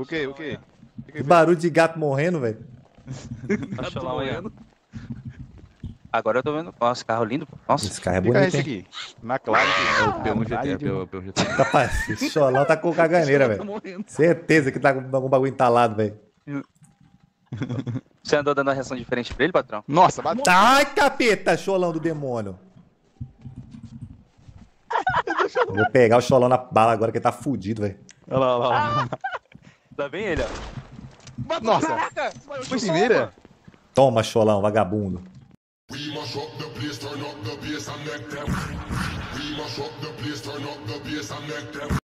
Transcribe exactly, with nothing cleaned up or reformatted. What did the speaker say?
O quê? O quê? Que barulho de gato morrendo, velho. Gato morrendo. Agora eu tô vendo. Nossa, carro lindo. Nossa. Esse carro é Que carro é bonito, esse hein? aqui? McLaren. É o P um G T, é Caralho, o P um G T. Rapaz, esse Xolão tá com caganeira, Tá velho. morrendo. Certeza que tá com algum bagulho entalado, velho. Você andou dando uma reação diferente pra ele, patrão? Nossa, bateu. Ai, capeta, Xolão do demônio. Eu vou pegar o Xolão na bala agora que ele tá fudido, velho. Olha lá, olha lá. Tá bem ele, ó. Nossa. Foi de mira? Toma, Xolão, vagabundo. We mash up the place, turn up the bass and make them. We mash up the place, turn up the bass and make them.